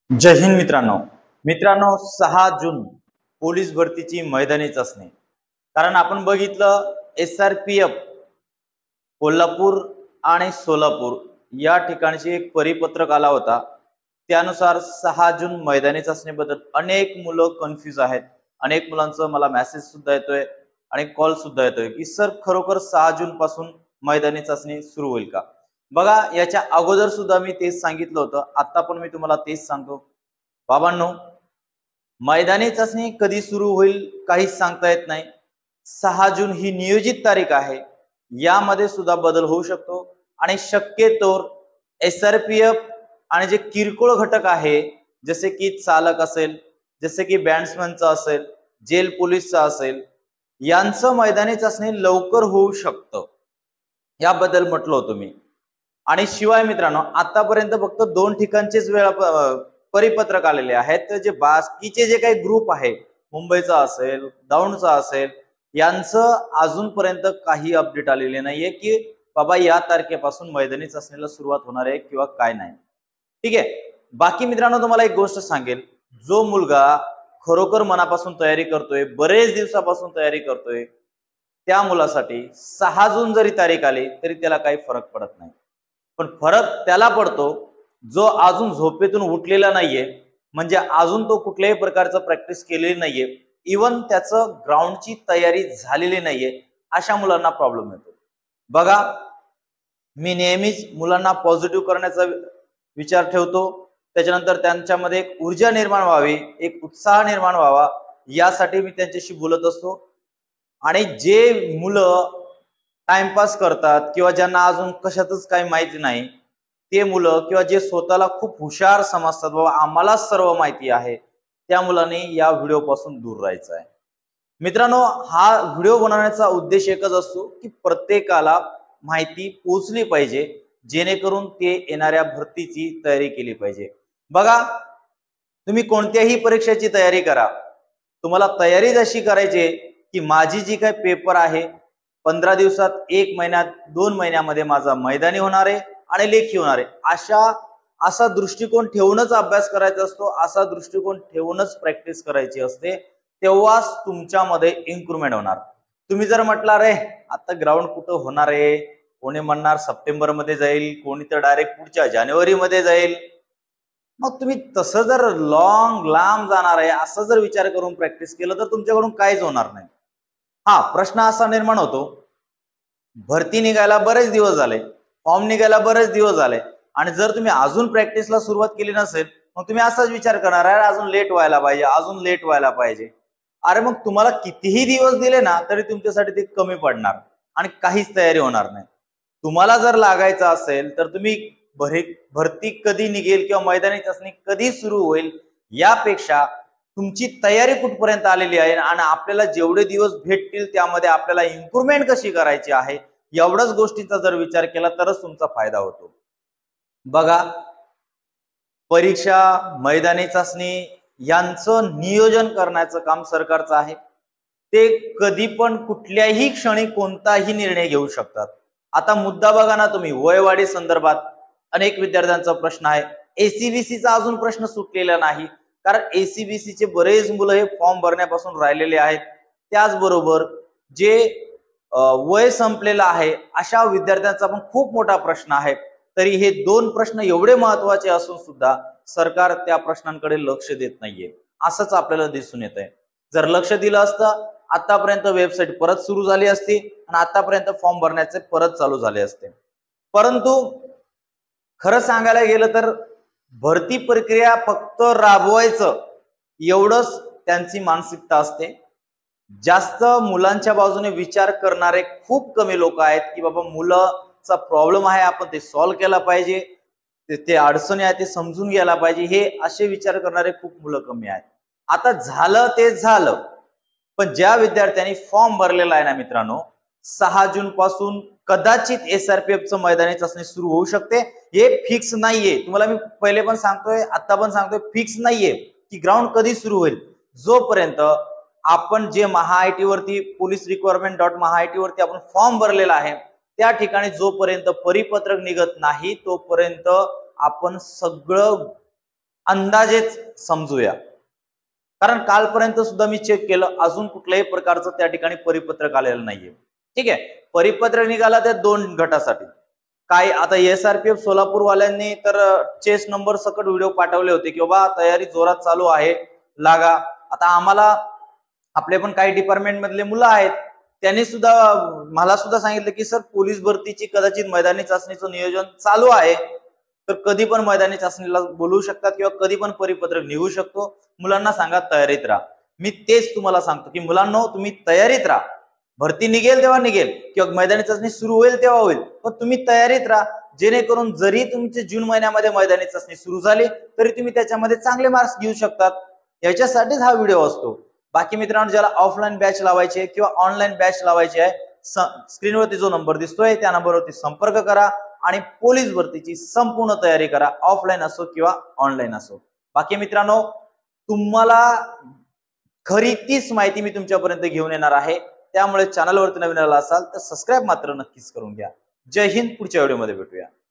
जय हिंद मित्रांनो 6 जून पोलीस भरतीची मैदानी चाचणी। कारण आपण बघितलं SRPF कोल्हापूर आणि सोलापूर या ठिकाणची एक परिपत्रक आला होता। त्यानुसार 6 जून मैदानी चाचणीबद्दल अनेक मुलं कन्फ्यूज आहेत। अनेक मुलांचा मला मेसेज सुद्धा येतोय आणि कॉल सुद्धा येतोय की सर खरोखर 6 जून पासून मैदानी चाचणी सुरू होईल का। बघा, याच्या अगोदर सुद्धा मी तेच सांगितलं होतं, आता पण मी तुम्हाला तेच सांगतो बाबांनो, मैदानी चाचणी कधी सुरू होईल काहीच सांगता येत नाही। 6 जून ही नियोजित तारीख आहे, यामध्ये सुद्धा बदल होऊ शकतो आणि शक्यतोवर SRPF आणि जे किरकोळ घटक आहे जसे की चालक असेल, जसे की बँड्समनचा असेल, जेल पोलीसचा असेल, यांचं मैदानी चाचणी लवकर होऊ शकतं, याबद्दल म्हटलं होतं मी। आणि शिवाय मित्रांनो, आतापर्यंत फक्त 2 ठिकाणचेच परिपत्रक आलेले आहेत, तर जे बाकीचे जे काही ग्रुप आहे, मुंबईचा असेल, दौंडचा असेल, यांचं अजूनपर्यंत काही अपडेट आलेले नाहीये की बाबा या तारखेपासून मैदानी चाचणीला सुरुवात होणार आहे किंवा काय नाही। ठीक आहे, बाकी मित्रांनो तुम्हाला एक गोष्ट सांगेल, जो मुलगा खरोखर मनापासून तयारी करतोय, बरेच दिवसापासून तयारी करतोय, त्या मुलासाठी 6 जून जरी तारीख आली तरी त्याला काही फरक पडत नाही। पण फरक त्याला पडतो जो अजून झोपेतून उठलेला नाहीये, म्हणजे अजून तो कुठल्याही प्रकारचं प्रॅक्टिस केलेली नाहीये, इवन त्याचं ग्राउंडची तयारी झालेली नाहीये, अशा मुलांना प्रॉब्लेम येतो। बघा, मी नेहमीच मुलांना पॉझिटिव्ह करण्याचा विचार ठेवतो, त्याच्यानंतर त्यांच्यामध्ये एक ऊर्जा निर्माण व्हावी, एक उत्साह निर्माण व्हावा, यासाठी मी त्यांच्याशी बोलत असतो। आणि जे मुलं टाइमपास करतात किंवा ज्यांना अजून कशातच काही माहिती नाही, ते मुलं किंवा जे स्वतःला खूप हुशार समजतात, बाबा आम्हाला सर्व माहिती आहे, त्या मुलांनी या व्हिडिओ पासून दूर राहायचं आहे। मित्रांनो, हा व्हिडिओ बनवण्याचा उद्देश एकच असतो की प्रत्येकाला माहिती पोहोचली पाहिजे, जेणेकरून ते येणाऱ्या भरतीची तयारी केली पाहिजे। बघा, तुम्ही कोणत्याही परीक्षेची तयारी करा, तुम्हाला तयारी जशी करायची की माझी जी काही पेपर आहे 15 दिवसात, 1 महिन्यात, 2 महिन्यामध्ये माझा मैदानी होणार आहे आणि लेखी होणार आहे, असा दृष्टिकोन ठेवूनच अभ्यास करायचा असतो, असा दृष्टिकोन ठेवूनच प्रॅक्टिस करायची असते, तेव्हाच तुमच्यामध्ये इम्प्रूव्हमेंट होणार। तुम्ही जर म्हटला रे आता ग्राउंड कुठं होणार आहे, कोणी म्हणणार सप्टेंबर मध्ये जाईल, कोणी तर डायरेक्ट पुढच्या जानेवारी मध्ये जाईल, मग तुम्ही तसं जर लांब जाणार आहे असं जर विचार करून प्रॅक्टिस केलं तर तुमच्याकडून काहीच होणार नाही। हा प्रश्न असा निर्माण होतो, भरती निघायला बरेच दिवस झाले, फॉर्म निघायला बरेच दिवस झाले, आणि जर तुम्ही अजून प्रॅक्टिसला सुरुवात केली नसेल, मग तुम्ही असाच विचार करणार आहे अजून लेट व्हायला पाहिजे, अजून लेट व्हायला पाहिजे। अरे मग तुम्हाला कितीही दिवस दिले ना तरी तुमच्यासाठी ते कमी पडणार आणि काहीच तयारी होणार नाही। तुम्हाला जर लागायचं असेल तर तुम्ही भरती कधी निघेल किंवा मैदानी चाचणी कधी सुरू होईल यापेक्षा तुमची तयारी कुठपर्यंत आलेली आहे आणि आपल्याला जेवढे दिवस भेटतील त्यामध्ये आपल्याला इम्प्रूव्हमेंट कशी करायची आहे, एवढ्याच गोष्टींचा जर विचार केला तरच तुमचा फायदा होतो। बघा, परीक्षा, मैदानी चाचणी यांचं नियोजन करण्याचं काम सरकारचं आहे। ते कधी पण कुठल्याही क्षणी कोणताही निर्णय घेऊ शकतात। आता मुद्दा बघा ना तुम्ही, वयवाढी संदर्भात अनेक विद्यार्थ्यांचा प्रश्न आहे, ACBCचा अजून प्रश्न सुटलेला नाही, कारण ACBCचे बरेच मुलं हे फॉर्म भरण्यापासून राहिलेले आहेत। त्याचबरोबर जे वय संपलेलं आहे अशा विद्यार्थ्यांचा पण खूप मोठा प्रश्न आहे। तरी हे 2 प्रश्न एवढे महत्त्वाचे असून सुद्धा सरकार त्या प्रश्नांकडे लक्ष देत नाहीये, असंच आपल्याला दिसून येत आहे। जर लक्ष दिलं असतं आतापर्यंत वेबसाईट परत सुरू झाली असती आणि आतापर्यंत फॉर्म भरण्याचे परत चालू झाले असते। परंतु खरं सांगायला गेलं तर भरती प्रक्रिया फक्त राबवायचं एवढंच त्यांची मानसिकता असते। जास्त मुलांच्या बाजूने विचार करणारे खूप कमी लोक आहेत की बाबा मुलाचा प्रॉब्लेम आहे, आपण ते सॉल्व्ह केला पाहिजे, ते अडचणी आहे ते समजून घ्यायला पाहिजे, हे असे विचार करणारे खूप मुलं कमी आहेत। आता झालं ते झालं, पण ज्या विद्यार्थ्यांनी फॉर्म भरलेला आहे ना मित्रांनो, 6 जून पासून कदाचित SRPFचं मैदानी चाचणी सुरू होऊ शकते, हे फिक्स नाहीये। तुम्हाला मी पहिले पण सांगतोय, आता पण सांगतोय, फिक्स नाहीये की ग्राउंड कधी सुरू होईल। जोपर्यंत आपण जे MahaIT वरती police-requirement.mahaIT वरती आपण फॉर्म भरलेला आहे त्या ठिकाणी जोपर्यंत परिपत्रक निघत नाही तोपर्यंत आपण सगळं अंदाजेच समजूया, कारण कालपर्यंत सुद्धा मी चेक केलं, अजून कुठल्याही प्रकारचं त्या ठिकाणी परिपत्रक आलेलं नाहीये. ठीक आहे, परिपत्रक निघाला त्या 2 गटासाठी. काय आता SRPF सोलापूर वाल्यांनी तर चेस नंबर सकट व्हिडिओ पाठवले होते की बाबा तयारी जोरात चालू आहे, लागा. आता आम्हाला आपले पण काही डिपार्टमेंट मधले मुलं आहेत, त्यांनी सुद्धा मला सुद्धा सांगितलं की सर पोलीस भरतीची कदाचित मैदानी चाचणीचं नियोजन चालू आहे, तर कधी पण मैदानी चाचणीला बोलवू शकतात किंवा कधी पण परिपत्रक निघू शकतो. मुलांना सांगा तयारीत राहा. मी तेच तुम्हाला सांगतो की मुलांनो तुम्ही तयारीत राहा. भरती निघेल तेव्हा निघेल किंवा मैदानी चाचणी सुरू होईल तेव्हा होईल, पण तुम्ही तयारीत राहा, जेणेकरून जरी तुमचे जून महिन्यामध्ये मैदानी चाचणी सुरू झाली तरी तुम्ही त्याच्यामध्ये चांगले मार्क्स घेऊ शकतात. याच्यासाठीच हा व्हिडिओ असतो. बाकी मित्रांनो, ज्याला ऑफलाईन बॅच लावायची किंवा ऑनलाईन बॅच लावायची आहे, स्क्रीनवरती जो नंबर दिसतोय त्या नंबरवरती संपर्क करा आणि पोलीस भरतीची संपूर्ण तयारी करा, ऑफलाईन असो किंवा ऑनलाईन असो. बाकी मित्रांनो, तुम्हाला खरी तीच माहिती मी तुमच्यापर्यंत घेऊन येणार आहे. त्यामुळे चॅनलवरती नवीन आला असाल तर सबस्क्राईब मात्र नक्कीच करून घ्या. जय हिंद. पुढच्या व्हिडिओमध्ये भेटूया.